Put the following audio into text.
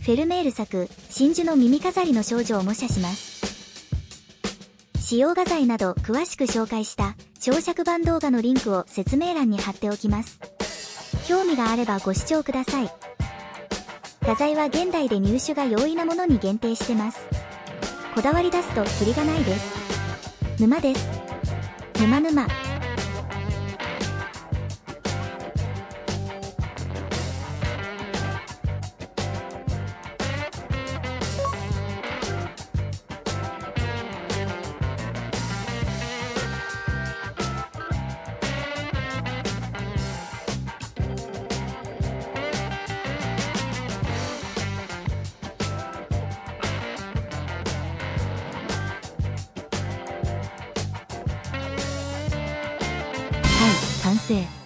フェルメール作、真珠の耳飾りの少女を模写します。使用画材など詳しく紹介した長尺版動画のリンクを説明欄に貼っておきます。興味があればご視聴ください。画材は現代で入手が容易なものに限定してます。こだわり出すとキリがないです。沼です。沼沼。はい、完成。